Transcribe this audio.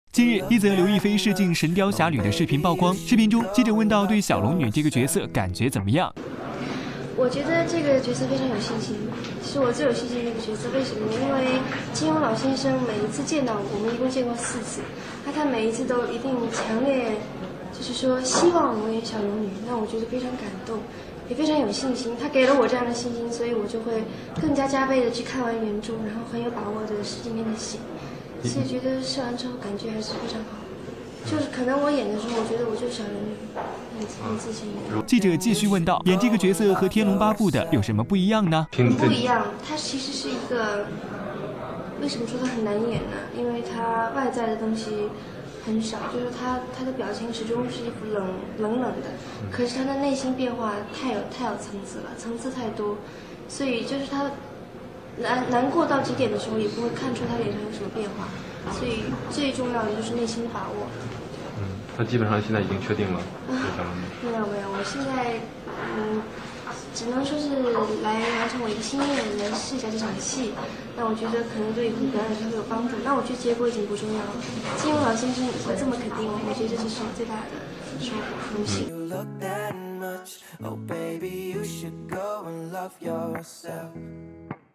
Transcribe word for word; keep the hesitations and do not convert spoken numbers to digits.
近日，一则刘亦菲试镜《神雕侠侣》的视频曝光。视频中，记者问到对小龙女这个角色感觉怎么样？ 我觉得这个角色非常有信心，是我最有信心的一个角色。为什么呢？因为金庸老先生每一次见到我，我们一共见过四次，那他每一次都一定强烈，就是说希望我演小龙女，那我觉得非常感动，也非常有信心。他给了我这样的信心，所以我就会更加加倍的去看完原著，然后很有把握的使今天的戏。所以觉得试完之后感觉还是非常好。就是可能我演的时候，我觉得我就是小龙女，很很自信。 记者继续问道：演这个角色和《天龙八部》的有什么不一样呢？ 不一样，它其实是一个，为什么说它很难演呢？因为它外在的东西很少，就是它它的表情始终是一副冷冷冷的，可是它的内心变化太有太有层次了，层次太多，所以就是它难难过到极点的时候，也不会看出他脸上有什么变化。所以最重要的就是内心的把握。 嗯，他基本上现在已经确定了。 啊、没有没有，我现在嗯，只能说是来完成我一个心愿，来试一下这场戏。那我觉得可能对以后表演上会有帮助。那我觉得结果已经不重要了。金庸老先生会这么肯定我，我觉得这就是我最大的收获荣幸。 Oh, baby, you should go and love yourself.